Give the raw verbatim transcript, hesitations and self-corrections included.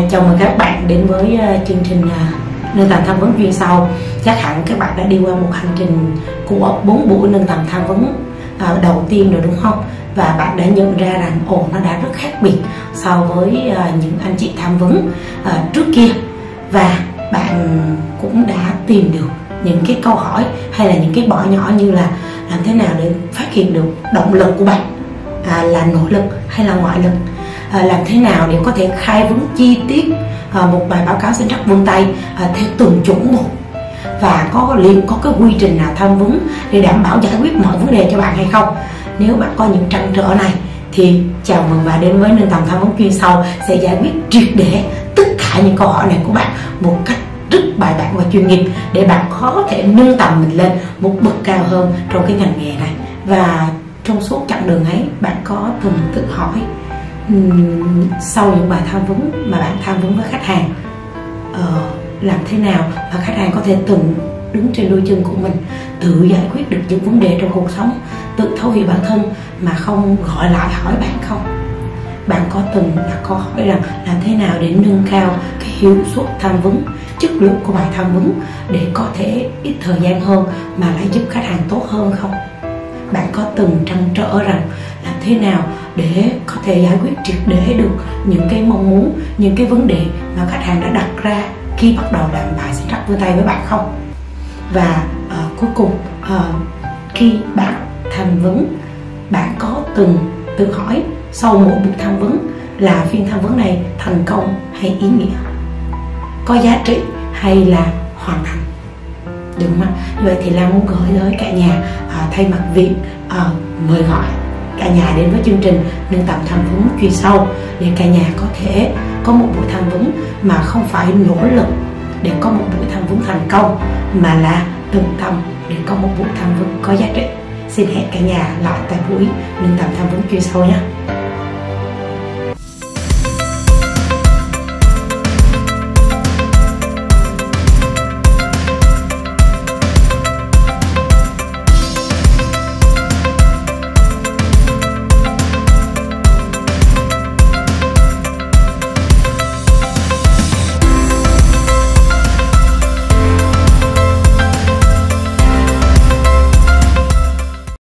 À, chào mừng các bạn đến với uh, chương trình uh, nâng tầm tham vấn chuyên sâu. Chắc hẳn các bạn đã đi qua một hành trình của bốn buổi nâng tầm tham vấn uh, đầu tiên rồi đúng không? Và bạn đã nhận ra rằng ồ nó đã rất khác biệt so với uh, những anh chị tham vấn uh, trước kia. Và bạn cũng đã tìm được những cái câu hỏi hay là những cái bỏ nhỏ như là làm thế nào để phát hiện được động lực của bạn, à, là nội lực hay là ngoại lực. À, làm thế nào để có thể khai vấn chi tiết à, một bài báo cáo sinh trắc vân tay à, theo từng chủng một, và có liệu có cái quy trình nào tham vấn để đảm bảo giải quyết mọi vấn đề cho bạn hay không. Nếu bạn có những trăn trở này thì chào mừng bạn đến với nâng tầm tham vấn chuyên sâu, sẽ giải quyết triệt để tất cả những câu hỏi này của bạn một cách rất bài bản và chuyên nghiệp, để bạn có thể nâng tầm mình lên một bậc cao hơn trong cái ngành nghề này. Và trong suốt chặng đường ấy, bạn có từng tự hỏi Uhm, sau những bài tham vấn mà bạn tham vấn với khách hàng, uh, làm thế nào mà khách hàng có thể từng đứng trên đôi chân của mình, tự giải quyết được những vấn đề trong cuộc sống, tự thấu hiểu bản thân mà không gọi lại hỏi bạn không? Bạn có từng đặt câu hỏi rằng làm thế nào để nâng cao cái hiệu suất tham vấn, chất lượng của bài tham vấn để có thể ít thời gian hơn mà lại giúp khách hàng tốt hơn không? Bạn có từng trăn trở rằng làm thế nào để có thể giải quyết triệt để được những cái mong muốn, những cái vấn đề mà khách hàng đã đặt ra khi bắt đầu làm bài sinh trắc vân tay với bạn không? Và uh, cuối cùng uh, khi bạn tham vấn, bạn có từng tự hỏi sau mỗi buổi tham vấn là phiên tham vấn này thành công hay ý nghĩa, có giá trị hay là hoàn thành, đúng không ạ? Vậy thì Lan muốn gửi tới cả nhà à, thay mặt Viện à, mời gọi cả nhà đến với chương trình nâng tầm tham vấn chuyên sâu, để cả nhà có thể có một buổi tham vấn mà không phải nỗ lực để có một buổi tham vấn thành công, mà là từng tâm để có một buổi tham vấn có giá trị. Xin hẹn cả nhà lại tại buổi nâng tầm tham vấn chuyên sâu nhé.